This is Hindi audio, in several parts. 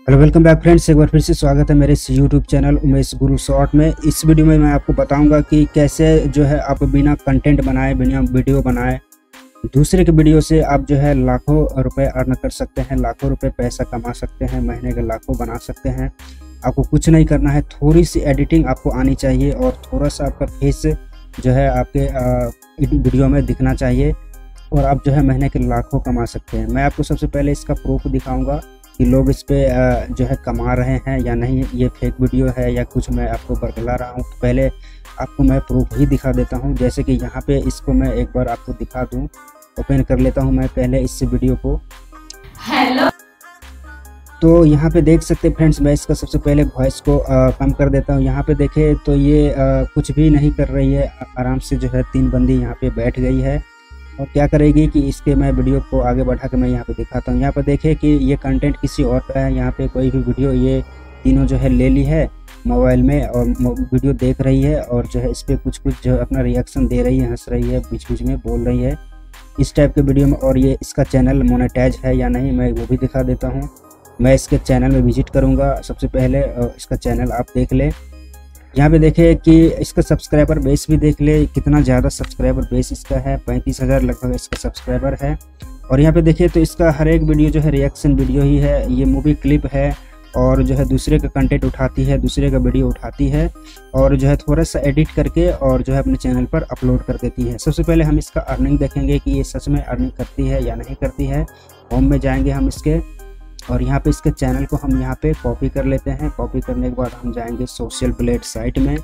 हेलो वेलकम बैक फ्रेंड्स, एक बार फिर से स्वागत है मेरे इस यूट्यूब चैनल उमेश गुरु शॉर्ट में। इस वीडियो में मैं आपको बताऊंगा कि कैसे जो है आप बिना कंटेंट बनाए, बिना वीडियो बनाए दूसरे के वीडियो से आप जो है लाखों रुपए अर्न कर सकते हैं, लाखों रुपए पैसा कमा सकते हैं, महीने के लाखों बना सकते हैं। आपको कुछ नहीं करना है, थोड़ी सी एडिटिंग आपको आनी चाहिए और थोड़ा सा आपका फेस जो है आपके वीडियो में दिखना चाहिए और आप जो है महीने के लाखों कमा सकते हैं। मैं आपको सबसे पहले इसका प्रूफ दिखाऊंगा कि लोग इस पे जो है कमा रहे हैं या नहीं, ये फेक वीडियो है या कुछ मैं आपको बरगला रहा हूँ। तो पहले आपको मैं प्रूफ ही दिखा देता हूँ। जैसे कि यहाँ पे इसको मैं एक बार आपको दिखा दूँ, ओपन कर लेता हूँ मैं पहले इस वीडियो को। हेलो, तो यहाँ पे देख सकते फ्रेंड्स, मैं इसका सबसे पहले वॉइस को कम कर देता हूँ। यहाँ पे देखे तो ये कुछ भी नहीं कर रही है, आराम से जो है 3 बंदी यहाँ पे बैठ गई है और क्या करेगी कि इसके मैं वीडियो को आगे बढ़ा के मैं यहाँ पे दिखाता हूँ। यहाँ पे देखे कि ये कंटेंट किसी और का है। यहाँ पे कोई भी वीडियो ये तीनों जो है ले ली है मोबाइल में और वीडियो देख रही है और जो है इस पर कुछ जो है अपना रिएक्शन दे रही है, हंस रही है, बीच बीच में बोल रही है इस टाइप के वीडियो में। और ये इसका चैनल मोनेटाइज है या नहीं मैं वो भी दिखा देता हूँ। मैं इसके चैनल में विजिट करूँगा सबसे पहले, इसका चैनल आप देख ले। यहाँ पे देखे कि इसका सब्सक्राइबर बेस भी देख ले, कितना ज़्यादा सब्सक्राइबर बेस इसका है, 35,000 लगभग इसका सब्सक्राइबर है। और यहाँ पे देखे तो इसका हर एक वीडियो जो है रिएक्शन वीडियो ही है, ये मूवी क्लिप है और जो है दूसरे का कंटेंट उठाती है, दूसरे का वीडियो उठाती है और जो है थोड़ा सा एडिट करके और जो है अपने चैनल पर अपलोड कर देती है। सबसे पहले हम इसका अर्निंग देखेंगे कि ये सच में अर्निंग करती है या नहीं करती है। होम में जाएंगे हम इसके और यहाँ पे इसके चैनल को हम यहाँ पे कॉपी कर लेते हैं। कॉपी करने के बाद हम जाएंगे सोशल ब्लेड साइट में।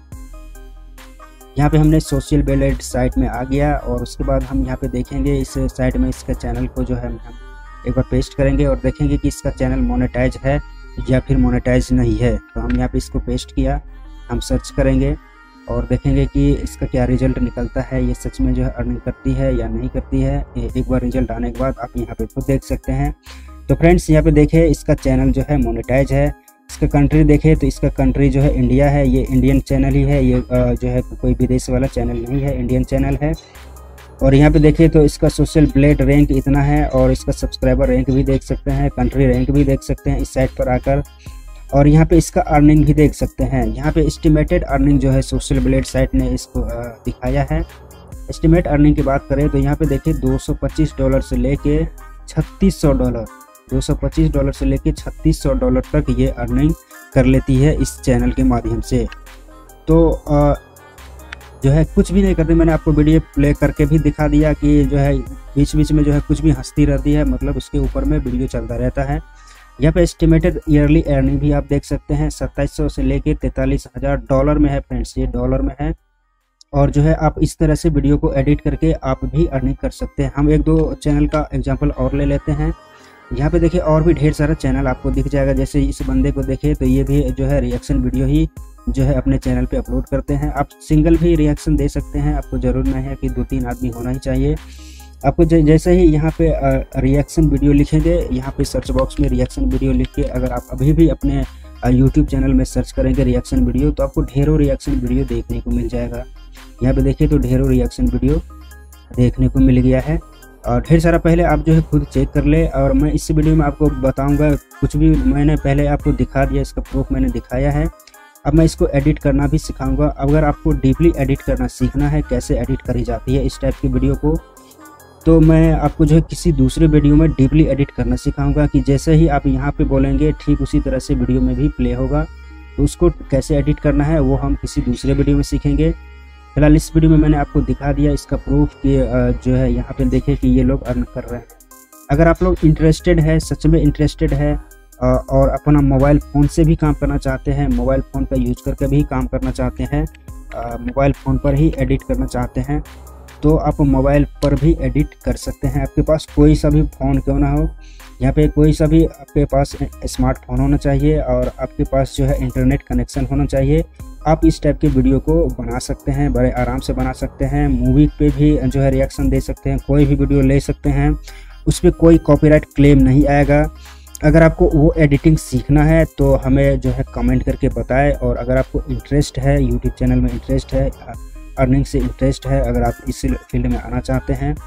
यहाँ पे हमने सोशल ब्लेड साइट में आ गया और उसके बाद हम यहाँ पे देखेंगे इस साइट में इसके चैनल को जो है हम एक बार पेस्ट करेंगे और देखेंगे कि इसका चैनल मोनेटाइज है या फिर मोनेटाइज नहीं है। तो हम यहाँ पे इसको पेस्ट किया, हम सर्च करेंगे और देखेंगे कि इसका क्या रिजल्ट निकलता है, ये सच में जो है अर्निंग करती है या नहीं करती है। एक बार रिजल्ट आने के बाद आप यहाँ पे खुद देख सकते हैं। तो फ्रेंड्स यहाँ पे देखे इसका चैनल जो है मोनेटाइज है। इसका कंट्री देखे तो इसका कंट्री जो है इंडिया है, ये इंडियन चैनल ही है, ये जो है कोई विदेश वाला चैनल नहीं है, इंडियन चैनल है। और यहाँ पे देखे तो इसका सोशल ब्लेड रैंक इतना है और इसका सब्सक्राइबर रैंक भी देख सकते हैं, कंट्री रैंक भी देख सकते हैं इस साइट पर आकर। और यहाँ पे इसका अर्निंग भी देख सकते हैं। यहाँ पे एस्टिमेटेड अर्निंग जो है सोशल ब्लेड साइट ने इसको दिखाया है। एस्टिमेट अर्निंग की बात करें तो यहाँ पे देखिए $225 से लेके $3600, $225 से लेके $3600 तक ये अर्निंग कर लेती है इस चैनल के माध्यम से। तो जो है कुछ भी नहीं करती, मैंने आपको वीडियो प्ले करके भी दिखा दिया कि जो है बीच बीच में जो है कुछ भी हंसती रहती है, मतलब उसके ऊपर में वीडियो चलता रहता है। यहाँ पे एस्टिमेटेड ईयरली अर्निंग भी आप देख सकते हैं, 2700 से लेके $43,000 में है फ्रेंड्स, ये डॉलर में है। और जो है आप इस तरह से वीडियो को एडिट करके आप भी अर्निंग कर सकते हैं। हम 1-2 चैनल का एग्जांपल और ले लेते हैं। यहाँ पे देखिए और भी ढेर सारा चैनल आपको दिख जाएगा। जैसे इस बंदे को देखिए तो ये भी जो है रिएक्शन वीडियो ही जो है अपने चैनल पे अपलोड करते हैं। आप सिंगल भी रिएक्शन दे सकते हैं, आपको ज़रूर नहीं है कि 2-3 आदमी होना ही चाहिए। आपको जैसे ही यहाँ पे रिएक्शन वीडियो लिखेंगे, यहाँ पे सर्च बॉक्स में रिएक्शन वीडियो लिख के अगर आप अभी भी अपने यूट्यूब चैनल में सर्च करेंगे रिएक्शन वीडियो, तो आपको ढेरों रिएक्शन वीडियो देखने को मिल जाएगा। यहाँ पे देखिए तो ढेरों रिएक्शन वीडियो देखने को मिल गया है और ढेर सारा। पहले आप जो है खुद चेक कर ले और मैं इस वीडियो में आपको बताऊंगा, कुछ भी मैंने पहले आपको दिखा दिया, इसका प्रूफ मैंने दिखाया है। अब मैं इसको एडिट करना भी सिखाऊंगा। अगर आपको डीपली एडिट करना सीखना है, कैसे एडिट करी जाती है इस टाइप की वीडियो को, तो मैं आपको जो है किसी दूसरे वीडियो में डीपली एडिट करना सिखाऊंगा कि जैसे ही आप यहाँ पे बोलेंगे ठीक उसी तरह से वीडियो में भी प्ले होगा। तो उसको कैसे एडिट करना है वो हम किसी दूसरे वीडियो में सीखेंगे। फिलहाल इस वीडियो में मैंने आपको दिखा दिया इसका प्रूफ कि जो है यहाँ पे देखे कि ये लोग अर्न कर रहे हैं। अगर आप लोग इंटरेस्टेड है, सच में इंटरेस्टेड है और अपना मोबाइल फ़ोन से भी काम करना चाहते हैं, मोबाइल फ़ोन का यूज करके भी काम करना चाहते हैं, मोबाइल फ़ोन पर ही एडिट करना चाहते हैं, तो आप मोबाइल पर भी एडिट कर सकते हैं। आपके पास कोई सा भी फ़ोन क्यों ना हो, यहाँ पे कोई सा भी आपके पास स्मार्टफोन होना चाहिए और आपके पास जो है इंटरनेट कनेक्शन होना चाहिए। आप इस टाइप के वीडियो को बना सकते हैं, बड़े आराम से बना सकते हैं। मूवी पे भी जो है रिएक्शन दे सकते हैं, कोई भी वीडियो ले सकते हैं, उस पर कोई कॉपीराइट क्लेम नहीं आएगा। अगर आपको वो एडिटिंग सीखना है तो हमें जो है कमेंट करके बताएं। और अगर आपको इंटरेस्ट है, यूट्यूब चैनल में इंटरेस्ट है, अर्निंग से इंटरेस्ट है, अगर आप इस फील्ड में आना चाहते हैं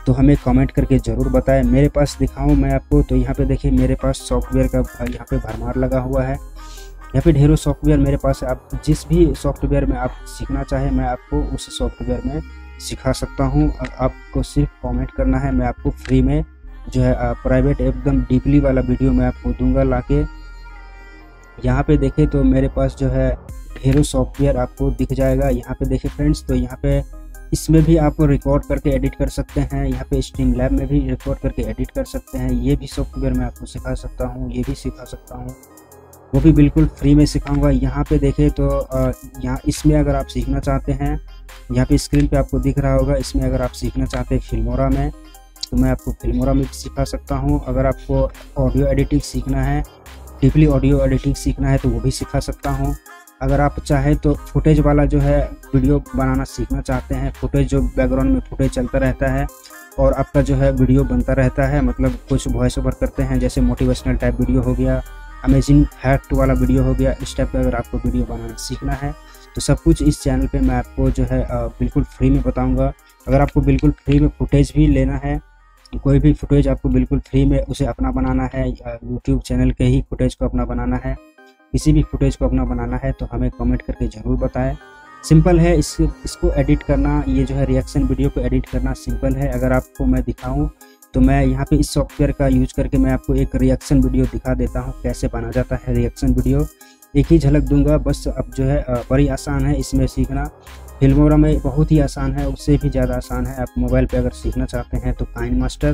तो हमें कमेंट करके ज़रूर बताएं। मेरे पास दिखाऊं मैं आपको, तो यहाँ पे देखिए मेरे पास सॉफ्टवेयर का यहाँ पे भरमार लगा हुआ है। यहाँ पे ढेरों सॉफ्टवेयर मेरे पास है। आप जिस भी सॉफ्टवेयर में आप सीखना चाहें मैं आपको उस सॉफ्टवेयर में सिखा सकता हूँ। आपको सिर्फ कमेंट करना है, मैं आपको फ्री में जो है प्राइवेट एकदम डीपली वाला वीडियो मैं आपको दूंगा लाके। यहाँ पे देखें तो मेरे पास जो है ढेरों सॉफ्टवेयर आपको दिख जाएगा। यहाँ पे देखें फ्रेंड्स, तो यहाँ पे इसमें भी आप रिकॉर्ड करके एडिट कर सकते हैं। यहाँ पे स्ट्रीमलैब में भी रिकॉर्ड करके एडिट कर सकते हैं। ये भी सॉफ्टवेयर मैं आपको सिखा सकता हूँ, ये भी सिखा सकता हूँ, वो भी बिल्कुल फ्री में सिखाऊंगा। यहाँ पे देखें तो यहाँ इसमें अगर आप सीखना चाहते हैं, यहाँ पे स्क्रीन पे आपको दिख रहा होगा, इसमें अगर आप सीखना चाहते हैं फिल्मोरा में, तो मैं आपको फिल्मोरा में सिखा सकता हूँ। अगर आपको ऑडियो एडिटिंग सीखना है, डीपली ऑडियो एडिटिंग सीखना है, तो वो भी सिखा सकता हूँ। अगर आप चाहें तो फुटेज वाला जो है वीडियो बनाना सीखना चाहते हैं, फुटेज जो बैकग्राउंड में फुटेज चलता रहता है और आपका जो है वीडियो बनता रहता है, मतलब कुछ वॉइस ओवर करते हैं, जैसे मोटिवेशनल टाइप वीडियो हो गया, अमेजिंग फैक्ट वाला वीडियो हो गया, इस टाइप का अगर आपको वीडियो बनाना सीखना है तो सब कुछ इस चैनल पे मैं आपको जो है बिल्कुल फ्री में बताऊँगा। अगर आपको बिल्कुल फ्री में फुटेज भी लेना है, कोई भी फुटेज आपको बिल्कुल फ्री में उसे अपना बनाना है, यूट्यूब चैनल के ही फुटेज को अपना बनाना है, किसी भी फुटेज को अपना बनाना है, तो हमें कमेंट करके ज़रूर बताएं। सिंपल है इसको एडिट करना, ये जो है रिएक्शन वीडियो को एडिट करना सिंपल है। अगर आपको मैं दिखाऊं तो मैं यहाँ पे इस सॉफ्टवेयर का यूज करके मैं आपको एक रिएक्शन वीडियो दिखा देता हूँ, कैसे बना जाता है रिएक्शन वीडियो। एक ही झलक दूंगा बस। अब जो है बड़ी आसान है इसमें सीखना। फिल्मोरा में बहुत ही आसान है, उससे भी ज़्यादा आसान है। आप मोबाइल पे अगर सीखना चाहते हैं तो काइनमास्टर,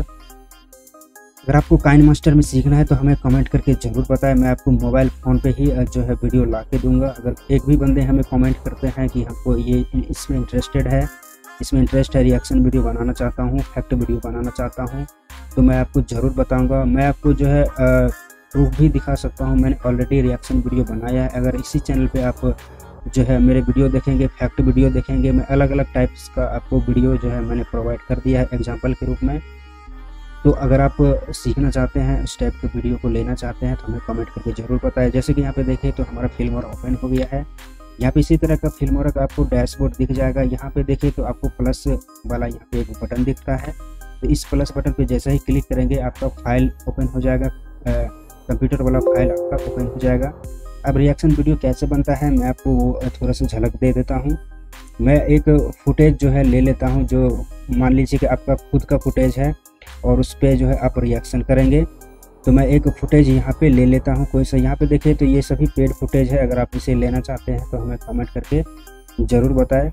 अगर आपको काइनमास्टर में सीखना है तो हमें कमेंट करके ज़रूर बताएं। मैं आपको मोबाइल फ़ोन पे ही जो है वीडियो ला के दूँगा। अगर एक भी बंदे हमें कमेंट करते हैं कि हमको ये इसमें इंटरेस्ट है, रिएक्शन वीडियो बनाना चाहता हूँ, फैक्ट वीडियो बनाना चाहता हूँ, तो मैं आपको ज़रूर बताऊँगा। मैं आपको जो है प्रूफ भी दिखा सकता हूँ, मैंने ऑलरेडी रिएक्शन वीडियो बनाया है। अगर इसी चैनल पर आप जो है मेरे वीडियो देखेंगे, फैक्ट वीडियो देखेंगे, मैं अलग अलग टाइप्स का आपको वीडियो जो है मैंने प्रोवाइड कर दिया है एग्जांपल के रूप में। तो अगर आप सीखना चाहते हैं, इस टाइप के वीडियो को लेना चाहते हैं, तो हमें कमेंट करके ज़रूर बताएं। जैसे कि यहाँ पे देखें तो हमारा फिल्मोरा ओपन हो गया है। यहाँ पे इसी तरह का फिल्मोरा का आपको डैशबोर्ड दिख जाएगा। यहाँ पे देखें तो आपको प्लस वाला यहाँ पे एक बटन दिखता है, तो इस प्लस बटन पे जैसे ही क्लिक करेंगे आपका फाइल ओपन हो जाएगा, कंप्यूटर वाला फाइल आपका ओपन हो जाएगा। अब रिएक्शन वीडियो कैसे बनता है मैं आपको वो थोड़ा सा झलक दे देता हूँ। मैं एक फुटेज जो है ले लेता हूँ, जो मान लीजिए कि आपका खुद का फुटेज है और उस पर जो है आप रिएक्शन करेंगे, तो मैं एक फुटेज यहाँ पे ले लेता हूँ कोई सा। यहाँ पे देखिए तो ये सभी पेड फुटेज है। अगर आप इसे लेना चाहते हैं तो हमें कमेंट करके ज़रूर बताएं,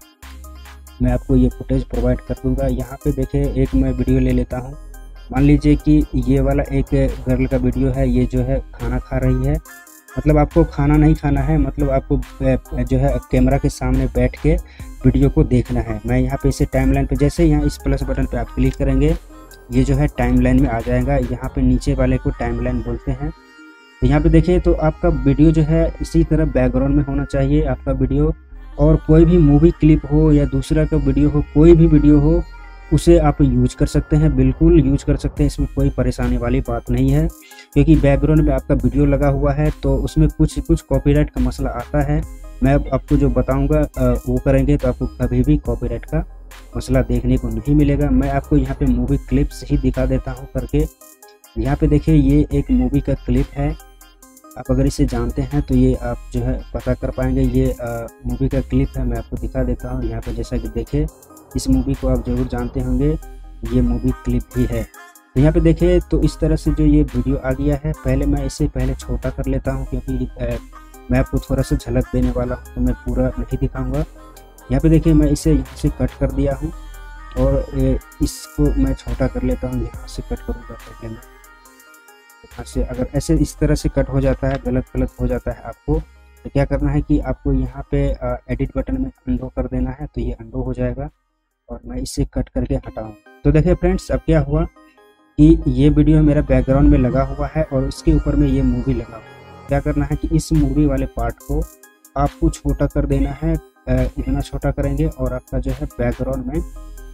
मैं आपको ये फुटेज प्रोवाइड कर दूँगा। यहाँ पे देखिए एक मैं वीडियो ले लेता हूँ। मान लीजिए कि ये वाला एक गर्ल का वीडियो है, ये जो है खाना खा रही है। मतलब आपको खाना नहीं खाना है, मतलब आपको जो है कैमरा के सामने बैठ के वीडियो को देखना है। मैं यहाँ पे इसे टाइमलाइन पे, जैसे यहाँ इस प्लस बटन पे आप क्लिक करेंगे, ये जो है टाइमलाइन में आ जाएगा। यहाँ पे नीचे वाले को टाइमलाइन बोलते हैं। तो यहाँ पे देखिए तो आपका वीडियो जो है इसी तरह बैकग्राउंड में होना चाहिए आपका वीडियो। और कोई भी मूवी क्लिप हो या दूसरा का वीडियो हो, कोई भी वीडियो हो, उसे आप यूज कर सकते हैं, बिल्कुल यूज कर सकते हैं। इसमें कोई परेशानी वाली बात नहीं है, क्योंकि बैकग्राउंड में आपका वीडियो लगा हुआ है, तो उसमें कुछ कॉपीराइट का मसला आता है। मैं आपको जो बताऊंगा वो करेंगे तो आपको कभी भी कॉपीराइट का मसला देखने को नहीं मिलेगा। मैं आपको यहाँ पे मूवी क्लिप्स ही दिखा देता हूँ करके। यहाँ पे देखिए ये एक मूवी का क्लिप है। आप अगर इसे जानते हैं तो ये आप जो है पता कर पाएंगे। ये मूवी का क्लिप है, मैं आपको दिखा देता हूँ। यहाँ पे जैसा कि देखे, इस मूवी को आप ज़रूर जानते होंगे, ये मूवी क्लिप ही है। तो यहाँ पे देखिए तो इस तरह से जो ये वीडियो आ गया है। पहले मैं इसे छोटा कर लेता हूँ, क्योंकि मैं आपको थोड़ा सा झलक देने वाला हूँ, तो मैं पूरा नहीं दिखाऊंगा। यहाँ पे देखिए मैं इसे यहाँ से कट कर दिया हूँ और इसको मैं छोटा कर लेता हूँ। यहाँ से कट करूँगा पहले मैं, यहाँ से अगर ऐसे इस तरह से कट हो जाता है, गलत हो जाता है आपको, तो क्या करना है कि आपको यहाँ पे एडिट बटन में अंडो कर देना है, तो ये अंडो हो जाएगा और मैं इसे कट करके हटाऊँ। तो देखिए फ्रेंड्स, अब क्या हुआ कि ये वीडियो मेरा बैकग्राउंड में लगा हुआ है और उसके ऊपर में ये मूवी लगा हुआ है। क्या करना है कि इस मूवी वाले पार्ट को आपको छोटा कर देना है, इतना छोटा करेंगे और आपका जो है बैकग्राउंड में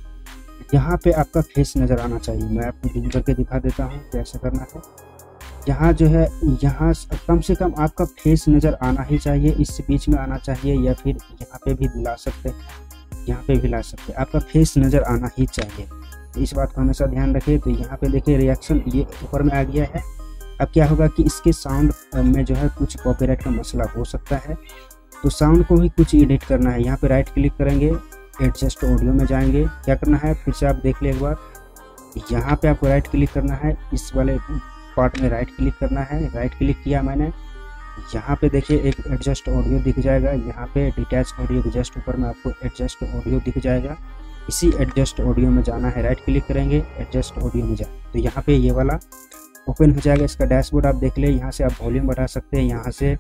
यहाँ पे आपका फेस नज़र आना चाहिए। मैं आपको जूम करके दिखा देता हूँ कैसे करना है। यहाँ जो है, यहाँ कम से कम आपका फेस नज़र आना ही चाहिए, इस बीच में आना चाहिए, या फिर यहाँ पे भी ला सकते हैं, यहाँ पे भी ला सकते हैं। आपका फेस नज़र आना ही चाहिए। इस बात को हमेशा ध्यान रखिए। तो यहाँ पे देखिए रिएक्शन ये ऊपर में आ गया है। अब क्या होगा कि इसके साउंड में जो है कुछ कॉपीराइट का मसला हो सकता है, तो साउंड को ही कुछ एडिट करना है। यहाँ पे राइट क्लिक करेंगे, एडजस्ट ऑडियो में जाएंगे। क्या करना है फिर से आप देख ले एक बार, यहाँ पे आपको राइट क्लिक करना है, इस वाले पार्ट में राइट क्लिक करना है। राइट क्लिक किया मैंने, यहाँ पे देखिए एक एडजस्ट ऑडियो दिख जाएगा। यहाँ पे डिटैच ऑडियो के जस्ट ऊपर में आपको एडजस्ट ऑडियो दिख जाएगा। इसी एडजस्ट ऑडियो में जाना है, राइट क्लिक करेंगे, एडजस्ट ऑडियो में जाए तो यहाँ पे ये वाला ओपन हो जाएगा। इसका डैशबोर्ड आप देख ले, यहाँ से आप वॉल्यूम बढ़ा सकते हैं, यहाँ से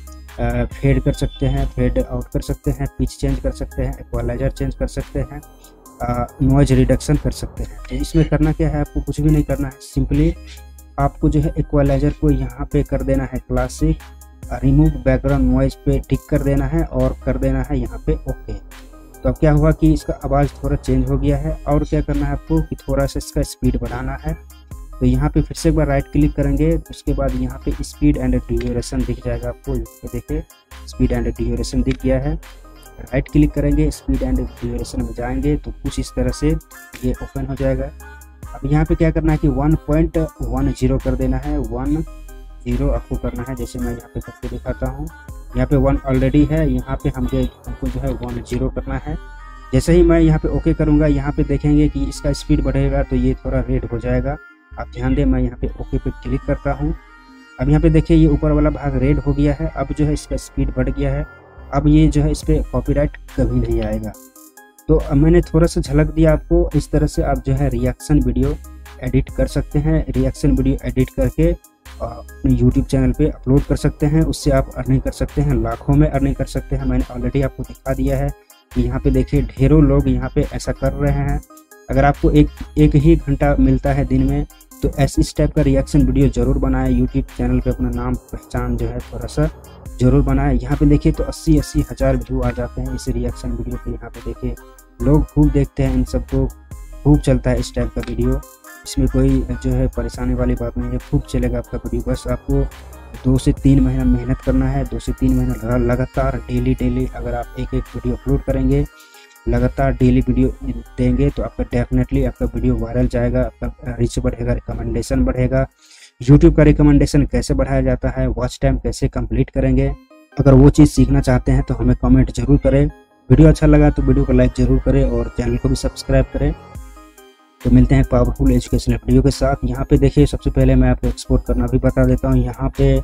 फेड कर सकते हैं, फेड आउट कर सकते हैं, पिच चेंज कर सकते हैं, इक्वलाइजर चेंज कर सकते हैं, नॉइज रिडक्शन कर सकते हैं। तो इसमें करना क्या है, आपको कुछ भी नहीं करना है, सिंपली आपको जो है इक्वलाइजर को यहाँ पे कर देना है क्लासिक, रिमूव बैकग्राउंड नॉइज पे टिक कर देना है और कर देना है यहाँ पे ओके। तो अब क्या हुआ कि इसका आवाज़ थोड़ा चेंज हो गया है। और क्या करना है आपको कि थोड़ा सा इसका स्पीड बढ़ाना है। तो यहाँ पे फिर से एक बार राइट क्लिक करेंगे, उसके बाद यहाँ पे स्पीड एंड ड्यूरेशन दिख जाएगा आपको। देखिए स्पीड एंड ड्यूरेशन दिख गया है। राइट क्लिक करेंगे, स्पीड एंड ड्यूरेशन में जाएंगे तो कुछ इस तरह से ये ओपन हो जाएगा। अब यहाँ पे क्या करना है कि 1.10 कर देना है, 10 आपको करना है। जैसे मैं यहाँ पे करके दिखाता हूँ, यहाँ पे 1 ऑलरेडी है, यहाँ पे हमको जो है 10 करना है। जैसे ही मैं यहाँ पे ओके करूँगा, यहाँ पे देखेंगे कि इसका स्पीड बढ़ेगा तो ये थोड़ा रेड हो जाएगा। आप ध्यान दें, मैं यहाँ पे ओके पे क्लिक करता हूँ। अब यहाँ पे देखिए ये ऊपर वाला भाग रेड हो गया है। अब जो है इसका स्पीड बढ़ गया है। अब ये जो है इस पर कॉपीराइट कभी नहीं आएगा। तो मैंने थोड़ा सा झलक दिया आपको। इस तरह से आप जो है रिएक्शन वीडियो एडिट कर सकते हैं। रिएक्शन वीडियो एडिट करके अपने यूट्यूब चैनल पे अपलोड कर सकते हैं। उससे आप अर्निंग कर सकते हैं, लाखों में अर्निंग कर सकते हैं। मैंने ऑलरेडी आपको दिखा दिया है कि यहाँ पे देखिए ढेरों लोग यहाँ पे ऐसा कर रहे हैं। अगर आपको एक ही घंटा मिलता है दिन में तो इस टाइप का रिएक्शन वीडियो जरूर बनाएं। यूट्यूब चैनल पे अपना नाम पहचान जो है थोड़ा सा जरूर बनाएं। यहाँ पे देखिए तो 80-80 हज़ार व्यू आ जाते हैं इस रिएक्शन वीडियो पे। यहाँ पे देखिए लोग खूब देखते हैं, इन सबको खूब चलता है इस टाइप का वीडियो। इसमें कोई जो है परेशानी वाली बात नहीं है, खूब चलेगा आपका वीडियो। बस आपको 2 से 3 महीना मेहनत करना है। 2 से 3 महीना लगातार डेली अगर आप एक वीडियो अपलोड करेंगे, लगातार डेली वीडियो देंगे तो आपका डेफिनेटली आपका वीडियो वायरल जाएगा, आपका रीच बढ़ेगा, रिकमेंडेशन बढ़ेगा। यूट्यूब का रिकमेंडेशन कैसे बढ़ाया जाता है, वॉच टाइम कैसे कंप्लीट करेंगे, अगर वो चीज़ सीखना चाहते हैं तो हमें कमेंट जरूर करें। वीडियो अच्छा लगा तो वीडियो को लाइक जरूर करें और चैनल को भी सब्सक्राइब करें। तो मिलते हैं पावरफुल एजुकेशनल वीडियो के साथ। यहाँ पे देखिए सबसे पहले मैं आपको एक्सपोर्ट करना भी बता देता हूँ। यहाँ पे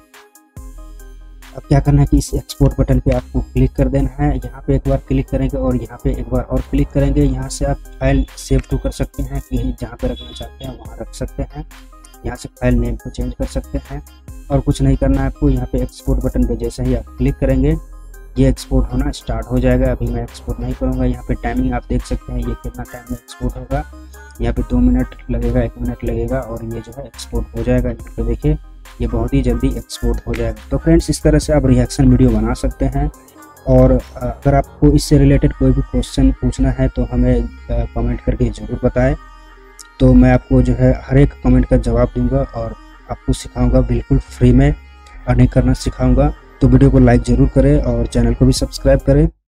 अब क्या करना है कि इस एक्सपोर्ट बटन पे आपको क्लिक कर देना है। यहाँ पे एक बार क्लिक करेंगे और यहाँ पे एक बार और क्लिक करेंगे। यहाँ से आप फाइल सेव टू कर सकते हैं, कहीं जहाँ पे रखना चाहते हैं वहाँ रख सकते हैं। यहाँ से फाइल नेम को चेंज कर सकते हैं और कुछ नहीं करना है आपको। यहाँ पे एक्सपोर्ट बटन पे जैसे ही आप क्लिक करेंगे ये एक्सपोर्ट होना स्टार्ट हो जाएगा। अभी मैं एक्सपोर्ट नहीं करूँगा। यहाँ पे टाइमिंग आप देख सकते हैं, ये कितना टाइम में एक्सपोर्ट होगा। यहाँ पे 2 मिनट लगेगा, 1 मिनट लगेगा और ये जो है एक्सपोर्ट हो जाएगा। यहाँ पे देखिए ये बहुत ही जल्दी एक्सपोर्ट हो जाएगा। तो फ्रेंड्स इस तरह से आप रिएक्शन वीडियो बना सकते हैं। और अगर आपको इससे रिलेटेड कोई भी क्वेश्चन पूछना है तो हमें कमेंट करके ज़रूर बताएं। तो मैं आपको जो है हर एक कमेंट का जवाब दूंगा और आपको सिखाऊंगा, बिल्कुल फ्री में अर्निंग करना सिखाऊंगा। तो वीडियो को लाइक ज़रूर करें और चैनल को भी सब्सक्राइब करें।